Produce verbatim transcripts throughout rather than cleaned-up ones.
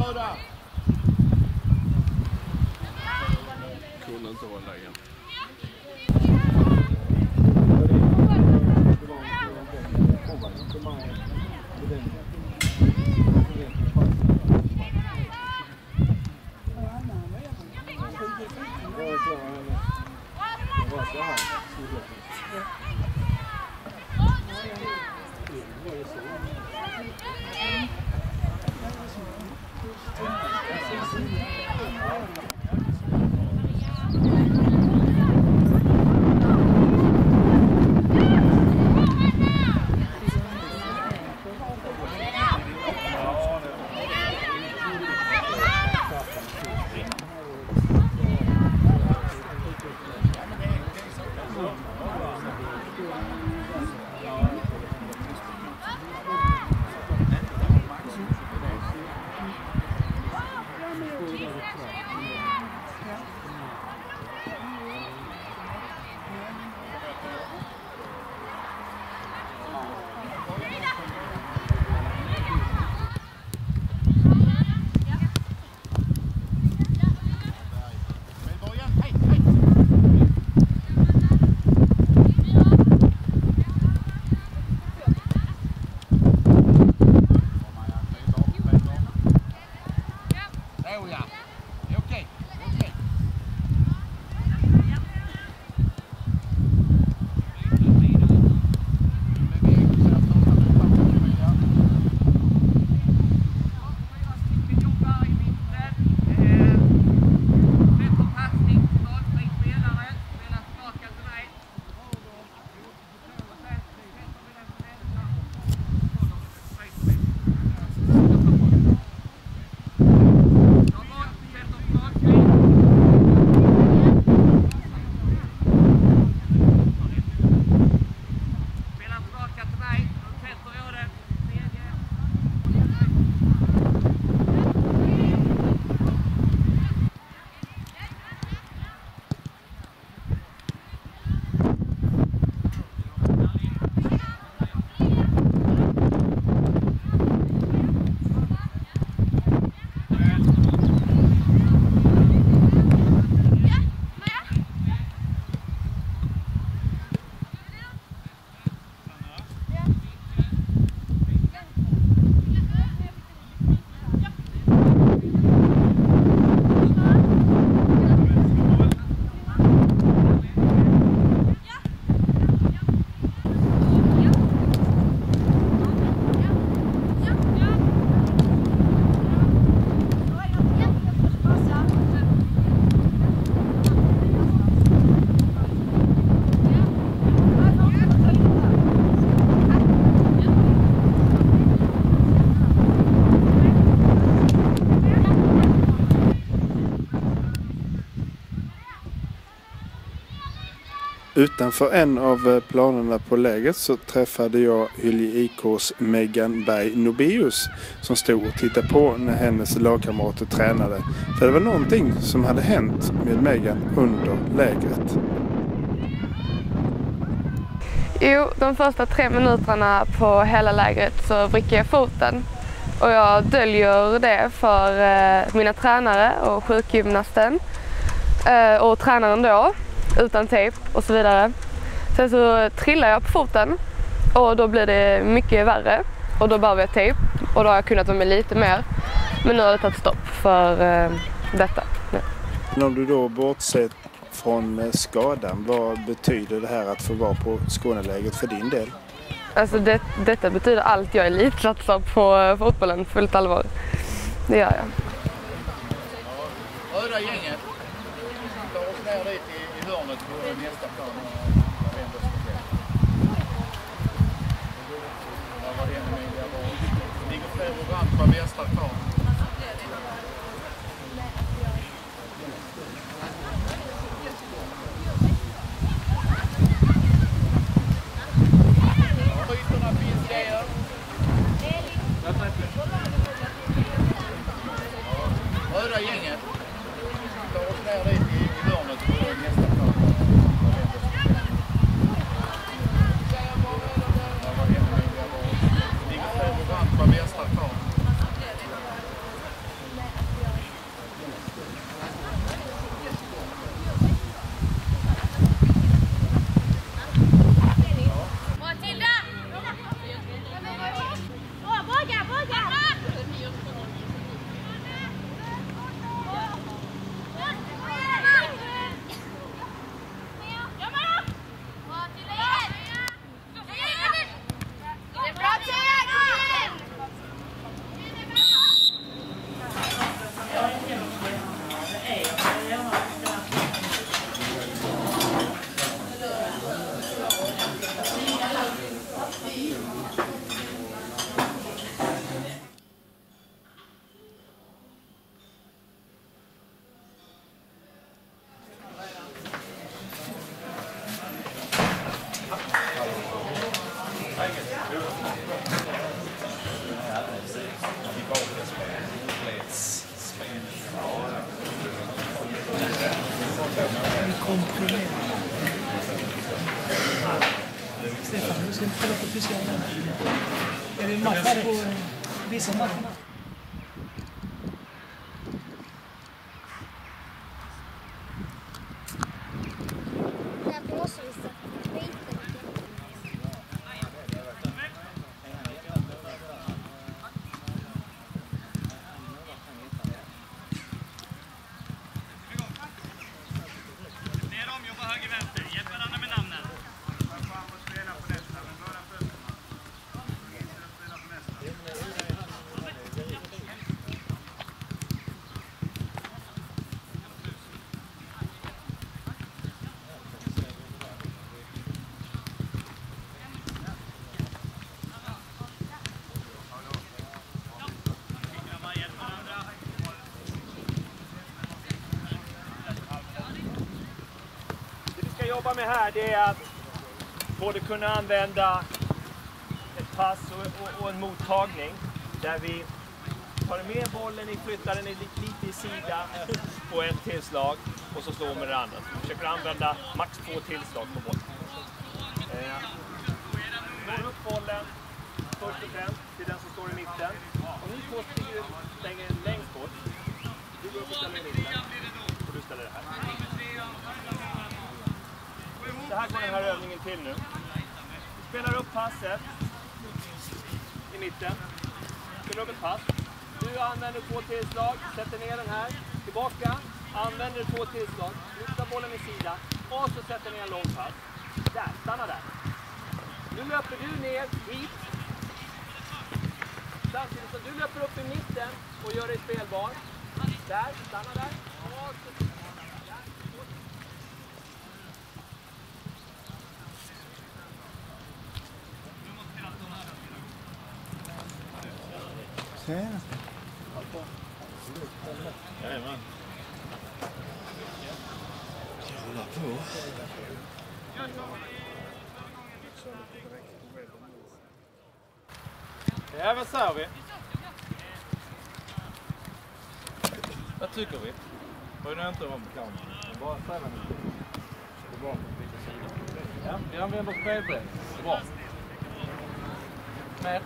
Kunde inte hålla igen. Utanför en av planerna på läget så träffade jag Hyllie I K:s Megan Berg Nobeus som stod och tittade på när hennes lagkamrater tränade. För det var någonting som hade hänt med Megan under lägret. Jo, de första tre minuterna på hela lägret så vrickar jag foten. Och jag döljer det för eh, mina tränare och sjukgymnasten eh, och tränaren då, utan tejp och så vidare. Sen så trillar jag på foten och då blir det mycket värre och då behöver jag tejp och då har jag kunnat vara med lite mer. Men nu har det tagit stopp för eh, detta. Ja. Men om du då bortser från skadan, vad betyder det här att få vara på Skåneläget för din del? Alltså det, detta betyder allt. Jag är elitsatsar på fotbollen, fullt allvar. Det gör jag. Röda gänget tar oss ner dit i, i hörnet på nästa plan. Det ligger flera program på västra plan. Röda gänget tar oss ner dit i, i hörnet på nästa plan. Det ligger flera program på västra plan. Stefan, du ska inte kolla på tyska. Är det match på vissa matcherna? Jobba med här, det är att både kunna använda ett pass och, och, och en mottagning där vi tar med bollen, i flyttar den lite, lite i sida på ett tillslag och så slår med det andra. Så vi försöker använda max två tillslag på bollen. Eh, slår upp bollen först och främst till den som står i mitten. Om ni två stiger längre längst bort, du går upp och ställer i mitten och du ställer det här. Så här går den här övningen till nu. Vi spelar upp passet i mitten. Spelar upp ett pass. Du använder två tillslag, sätter ner den här. Tillbaka, använder två tillslag, lyfter bollen i sida och så sätter ni en lång pass. Där, stanna där. Nu löper du ner hit. Samtidigt som du löper upp i mitten och gör dig spelbar. Där, stanna där. Och så... Tjena. Jajamän. Jävla på. Ja, vad säger vi? Vad tycker vi? Får ju inte om kameran. Bara ställa mig till. Det är bra på vilka sidor. Ja, vi använder spelbredd. Bra. Mer.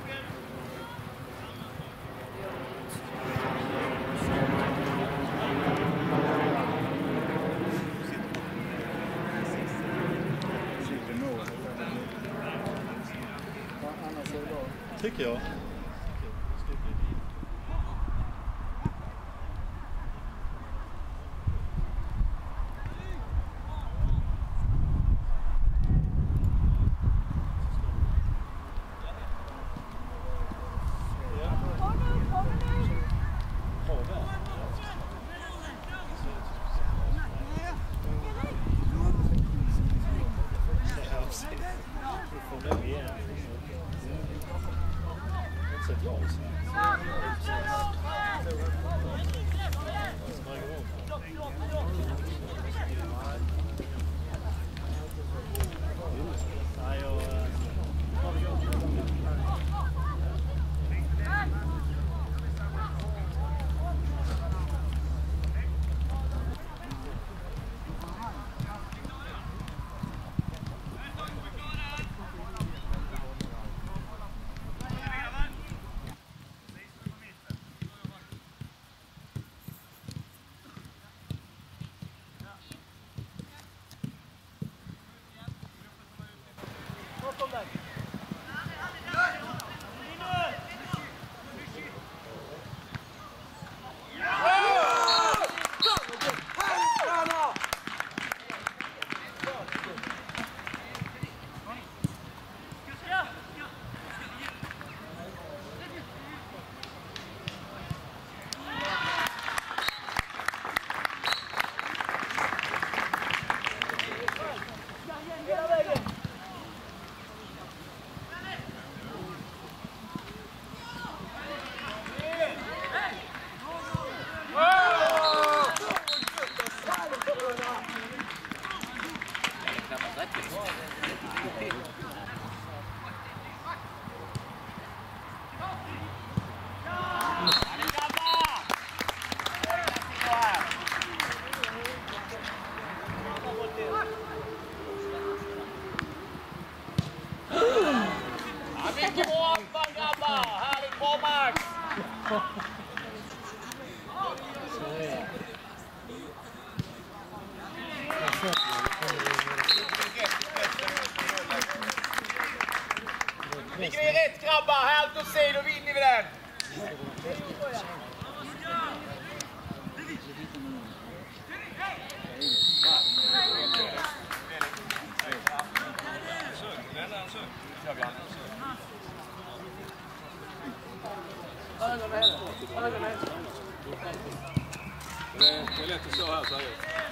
Tycker jag. Hoppa grabbar! Härligt, bra Max! Ligger vi rätt grabbar? Härligt att se, då vinner vi den! Det är lätt att stå här, säger jag.